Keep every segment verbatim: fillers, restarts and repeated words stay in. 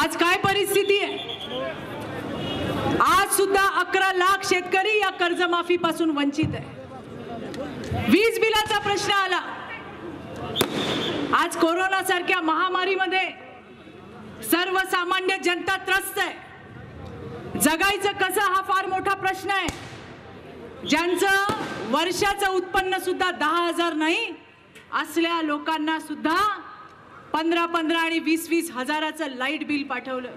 आज काय परिस्थिती आहे? आज सुद्धा अकरा लाख शेतकरी या कर्जमाफी पासून वंचित आहे। वीज बिलाचा प्रश्न आला। आज कोरोना सारख्या महामारीमध्ये सर्वसामान्य जनता त्रस्त आहे। जगायचं कसं हा फार मोठा प्रश्न आहे। ज्यांचं वर्षाचं उत्पन्न सुद्धा दहा हजार नाही असल्या लोकांना सुद्धा पंधरा पंधरा आणि वीस वीस हजाराचं लाईट बिल पाठवलं।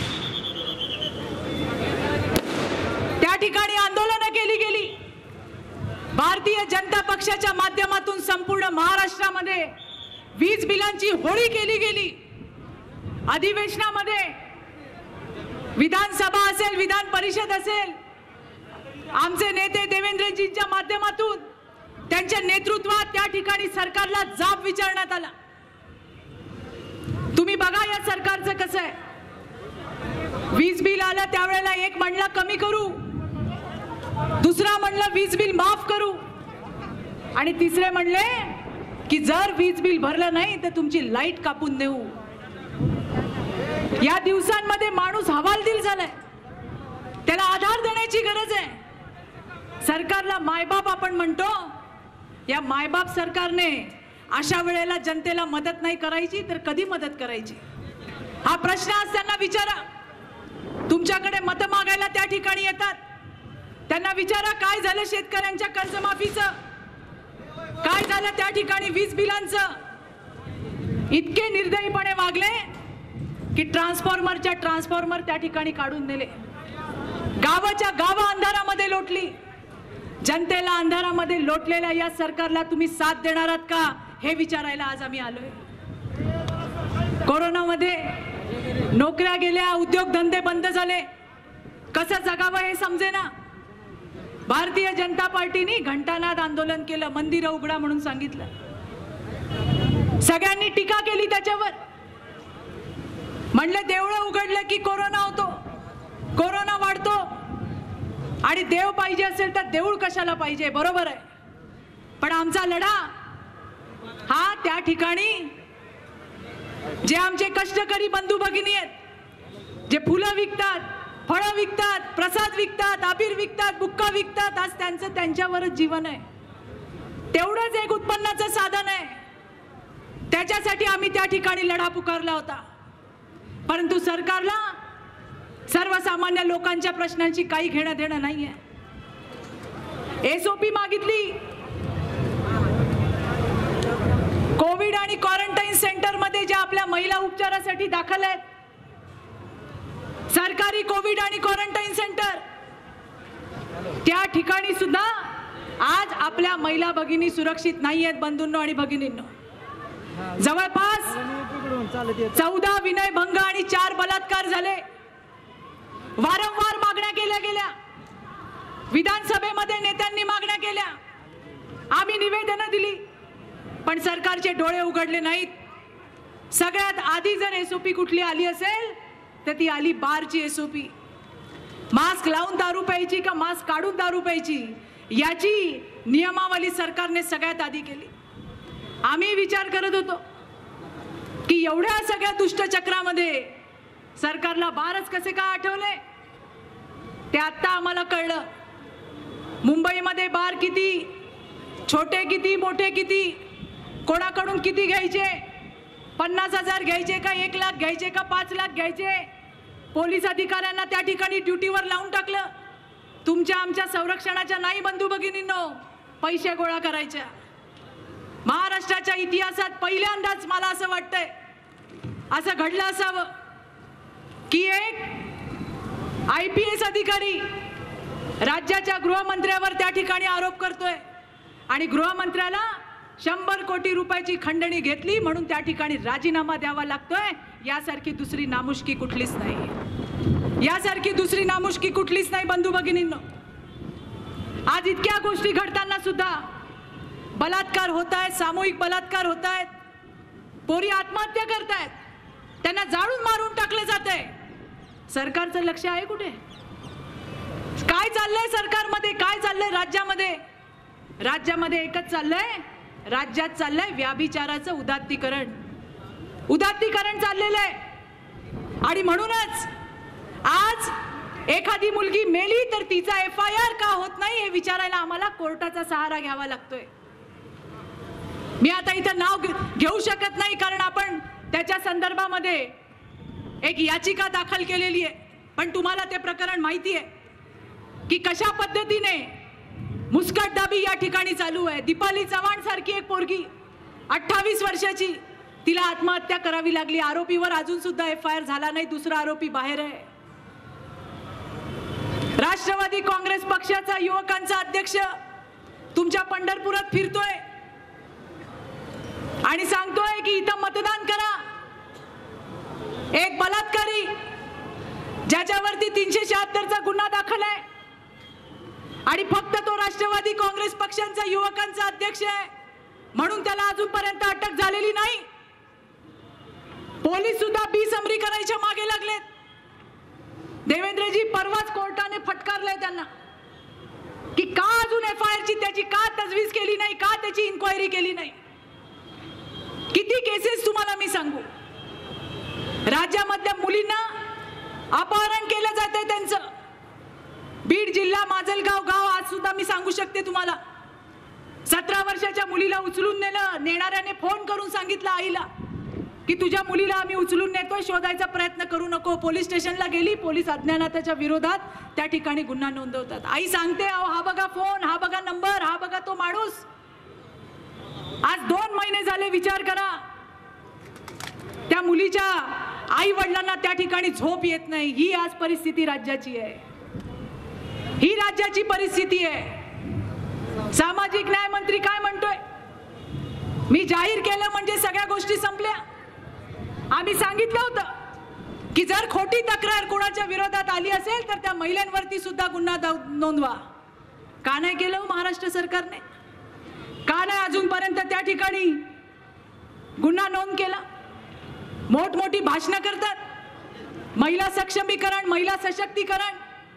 त्या ठिकाणी आंदोलनं केली गेली। भारतीय जनता पक्षाच्या माध्यमातून संपूर्ण महाराष्ट्रामध्ये वीज बिलांची होळी केली गेली। अधिवेशनामध्ये विधानसभा असेल, विधान परिषद असेल, आमचे नेते देवेंद्रजींच्या माध्यमातून त्यांच्या नेतृत्वात त्या ठिकाणी सरकारला जाब विचारण्यात आला। तुम्ही बघा या सरकारचं कसं आहे। वीज बिल आलं त्यावेळेला एक म्हणलं कमी करू, दुसरा म्हणलं वीज बिल माफ करू आणि तिसरे म्हणले की जर वीज बिल भरलं नाही तर तुमची लाईट कापून देऊ। या दिवसांमध्ये माणूस हवालदिल झालाय, त्याला आधार देण्याची गरज आहे। सरकारला मायबाप आपण म्हणतो, या मायबाप सरकारने अशा वेळेला जनतेला मदत नाही करायची तर कधी मदत करायची हा प्रश्न आज त्यांना विचारा। तुमच्याकडे मत मागायला त्या ठिकाणी येतात, त्यांना विचारा काय झालं शेतकऱ्यांच्या कर्जमाफीचं, काय झालं त्या ठिकाणी वीज बिलांचं। इतके निर्दयीपणे वागले की ट्रान्सफॉर्मरच्या ट्रान्सफॉर्मर त्या ठिकाणी काढून नेले। गावाच्या गाव अंधारामध्ये लोटली। जनतेला अंधारामध्ये लोटलेल्या या सरकारला तुम्ही साथ देणार आहात का हे विचारायला आज आम्ही आलोय। कोरोनामध्ये नोकऱ्या गेल्या, उद्योगधंदे बंद झाले, कसं जगावं हे समजेना। भारतीय जनता पार्टीने घंटानाद आंदोलन केलं, मंदिरं उघडा म्हणून सांगितलं। सगळ्यांनी टीका केली त्याच्यावर, म्हणले देवळं उघडलं की कोरोना होतो, कोरोना वाढतो आणि देव पाहिजे असेल तर देऊळ कशाला पाहिजे, बरोबर आहे। पण आमचा लढा हा त्या ठिकाणी जे आमचे कष्टकरी बंधू भगिनी आहेत, जे फुलं विकतात, फळं विकतात, प्रसाद विकतात, अबीर विकतात, बुक्का विकतात, आज त्यांचं त्यांच्यावरच जीवन आहे। तेवढंच एक उत्पन्नाचं साधन आहे, त्याच्यासाठी आम्ही त्या ठिकाणी लढा पुकारला होता। परंतु सरकारला सर्वसामान्य लोकांच्या प्रश्नांची काही घेणं देणं नाहीये। एसओपी मागितली, कोविड आणि क्वारंटाईन सेंटर मध्ये ज्या आपल्या महिला उपचारासाठी दाखल आहेत, सरकारी कोविड आणि क्वारंटाईन सेंटर, त्या ठिकाणी सुद्धा आज आपल्या महिला भगिनी सुरक्षित नाही आहेत। बंधूंनो आणि भगिनींनो, जवळपास चौदा विनयभंग आणि चार बलात्कार झाले। वारंवार मागण्या केल्या गेल्या, विधानसभेमध्ये नेत्यांनी मागण्या केल्या, आम्ही निवेदनं दिली, पण सरकारचे डोळे उघडले नाहीत। सगळ्यात आधी जर एसओपी कुठली आली असेल तर ती आली बारची एसओपी। मास्क लावून दारू प्यायची का मास्क काढून दारू प्यायची याची नियमावली सरकारने सगळ्यात आधी केली। आम्ही विचार करत होतो की एवढ्या सगळ्या दुष्टचक्रामध्ये सरकारला बारच कसे काय आठवले, ते आता आम्हाला कळलं। मुंबईमध्ये बार किती, छोटे किती, मोठे किती, कोणाकडून किती घ्यायचे, पन्नास हजार घ्यायचे का एक लाख घ्यायचे का पाच लाख घ्यायचे, पोलीस अधिकाऱ्यांना त्या ठिकाणी ड्युटीवर लावून टाकलं। तुमच्या आमच्या संरक्षणाच्या नाही बंधू भगिनींनो, पैसे गोळा करायच्या। महाराष्ट्राच्या इतिहासात पहिल्यांदाच मला असं वाटतंय असं घडलं असावं की एक आय पी एस अधिकारी राज्याच्या गृहमंत्र्यावर त्या ठिकाणी आरोप करतोय आणि गृहमंत्र्याला शंभर कोटी रुपयाची खंडणी घेतली म्हणून त्या ठिकाणी राजीनामा द्यावा लागतोय। यासारखी दुसरी नामुष्की कुठलीच नाही, यासारखी दुसरी नामुष्की कुठलीच नाही बंधू भगिनींनो। आज इतक्या गोष्टी घडताना सुद्धा बलात्कार होत आहेत, सामूहिक बलात्कार होत आहेत, पोरी आत्महत्या करतायत, त्यांना जाळून मारून टाकलं जातंय। सरकारचं लक्ष आहे कुठे? काय चाललंय सरकारमध्ये, काय चाललंय राज्यामध्ये? राज्यामध्ये एकच चाललंय, राज्यात चाललंय व्याभिचाराचं उदात्तीकरण, उदात्तीकरण चाललेलं आहे। आणि म्हणूनच आज एखादी मुलगी मेली तर तिचा एफ आय आर का होत नाही हे विचारायला आम्हाला कोर्टाचा सहारा घ्यावा लागतोय। मी आता इथं नाव घेऊ शकत नाही कारण आपण त्याच्या संदर्भामध्ये एक याचिका दाखल केलेली आहे, पण तुम्हाला ते प्रकरण माहिती आहे की कशा पद्धतीने मुस्कटदाबी या ठिकाणी चालू आहे। दीपाली चव्हाण सारखी एक पोरगी अठ्ठावीस वर्षाची, तिला आत्महत्या करावी लागली। आरोपीवर अजून सुद्धा एफ आय आर झाला नाही, दुसरा आरोपी बाहेर आहे। राष्ट्रवादी काँग्रेस पक्षाचा युवकांचा अध्यक्ष तुमच्या पंढरपुरात फिरतोय आणि सांगतोय की इथं मतदान करा। एक बलात्कारी ज्याच्यावरती तीनशे शहात्तरचा गुन्हा दाखल आहे आणि फक्त तो राष्ट्रवादी काँग्रेस पक्षाचा युवकांचा अध्यक्ष आहे म्हणून त्याला अजूनपर्यंत अटक झालेली नाही। पोलीस सुद्धा बेसमरी करायच्या मागे लागलेत। देवेंद्रजी परवाच कोर्टाने फटकारलंय त्यांना की का अजून एफ आय आर ची त्याची का तजवीज केली नाही, का त्याची इन्क्वायरी केली नाही। किती केसेस तुम्हाला मी सांगू, राज्यामधल्या मुलींना अपहरण केलं जातंय त्यांचं। बीड जिल्हा माजलगाव गाव आज सुद्धा मी सांगू शकते तुम्हाला, सतरा वर्षाच्या मुलीला उचलून नेलं। नेणाऱ्याने फोन करून सांगितलं आईला की तुझ्या मुलीला आम्ही उचलून नेतोय, शोधायचा प्रयत्न करू नको। पोलीस स्टेशनला गेली, पोलीस अज्ञानाच्या विरोधात त्या ठिकाणी गुन्हा नोंदवतात। आई सांगते हा बघा फोन, हा बघा नंबर, हा बघा तो माणूस। आज दोन महिने झाले, विचार करा त्या मुलीच्या आई वडिलांना त्या ठिकाणी झोप येत नाही। ही आज परिस्थिती राज्याची आहे, ही राज्याची परिस्थिती आहे। सामाजिक न्याय मंत्री काय म्हणतोय, मी जाहीर केलं म्हणजे सगळ्या गोष्टी संपल्या। आम्ही सांगितलं होतं की जर खोटी तक्रार कोणाच्या विरोधात आली असेल तर त्या महिलांवरती सुद्धा गुन्हा नोंदवा। का नाही केलं महाराष्ट्र सरकारने? का नाही अजूनपर्यंत त्या ठिकाणी गुन्हा नोंद केला? मोठमोठी भाषणं करतात, महिला सक्षमीकरण, महिला सशक्तीकरण,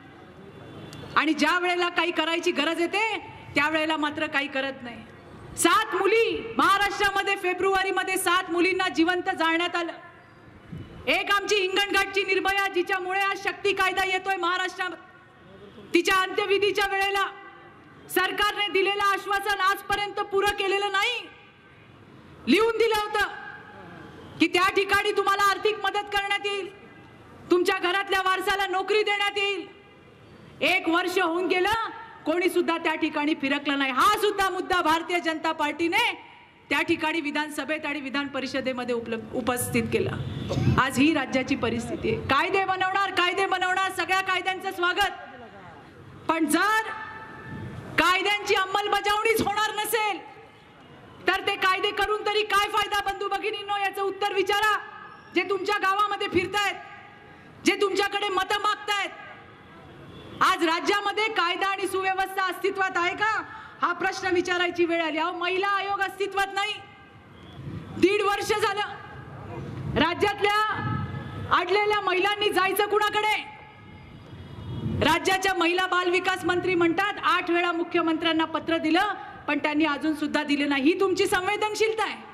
आणि ज्या वेळेला काही करायची गरज येते त्यावेळेला मात्र काही करत नाही। सात मुली महाराष्ट्रामध्ये फेब्रुवारी मध्ये सात मुलींना जिवंत जाळण्यात आलं। एक आमची हिंगणघाटची निर्भया जिच्यामुळे आज शक्ती कायदा येतोय महाराष्ट्रात, तिच्या अंत्यविधीच्या वेळेला सरकारने दिलेलं आश्वासन आजपर्यंत पुरं केलेलं नाही। लिहून दिलं होतं की त्या ठिकाणी तुम्हाला आर्थिक मदत करण्यात येईल, तुमच्या घरातल्या वारसाला नोकरी देण्यात येईल। एक वर्ष होऊन गेलं, कोणी सुद्धा त्या ठिकाणी फिरकलं नाही। हा सुद्धा मुद्दा भारतीय जनता पार्टीने त्या ठिकाणी विधानसभेत आणि विधान परिषदेमध्ये उपस्थित केला। आज ही राज्याची परिस्थिती आहे। कायदे बनवणार, कायदे बनवणार, सगळ्या कायद्यांचं स्वागत, पण जर कायद्यांची अंमलबजावणीच होणार नसेल तर ते कायदे करून तरी काय फायदा? बंधू भगिनींनो, याचं उत्तर विचारा। जे तुमच्या गावामध्ये फिरतायत, जे तुमच्याकडे मतं मागतायत, आज राज्यामध्ये कायदा आणि सुव्यवस्था अस्तित्वात आहे का हा प्रश्न विचारायची वेळ आली। अहो, महिला आयोग अस्तित्वात नाही। दीड वर्ष झालं राज्यातल्या अडलेल्या महिलांनी जायचं कुणाकडे? राज्याच्या महिला बाल विकास मंत्री म्हणतात आठ वेळा मुख्यमंत्र्यांना पत्र दिलं पण त्यांनी अजून सुद्धा दिले नाही। ही तुमची संवेदनशीलता आहे?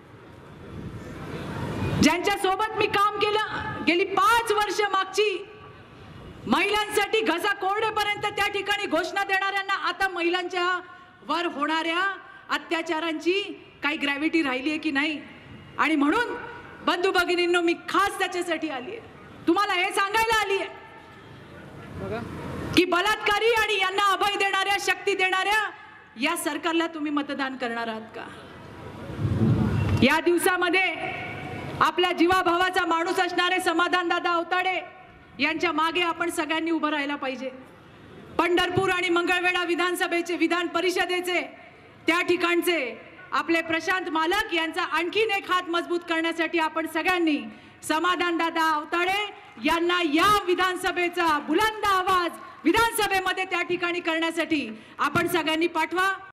ज्यांच्या सोबत मी काम केलं गेली पाच वर्ष मागची, महिलांसाठी घसा कोरडेपर्यंत त्या ठिकाणी घोषणा देणाऱ्यांना आता महिलांच्या वर होणाऱ्या अत्याचारांची काही ग्रॅव्हिटी राहिली आहे की नाही? आणि म्हणून बंधू भगिनींनो, मी खास त्याच्यासाठी आली आहे, तुम्हाला हे सांगायला आली आहे की बलात्कारी आणि यांना अभय देणाऱ्या, शक्ती देणाऱ्या या सरकारला तुम्ही मतदान करणार आहात का? या दिवसामध्ये आपल्या जीवाभावाचा माणूस असणारे समाधानदादा अवताडे यांच्या मागे आपण सगळ्यांनी उभं राहायला पाहिजे। पंढरपूर आणि मंगळवेढा विधानसभेचे, विधान परिषदेचे त्या ठिकाणचे आपले प्रशांत मालक यांचा आणखीन एक हात मजबूत करण्यासाठी आपण सगळ्यांनी समाधानदादा अवताडे यांना या विधानसभेचा बुलंद आवाज विधानसभेमध्ये त्या ठिकाणी करण्यासाठी आपण सगळ्यांनी पाठवा।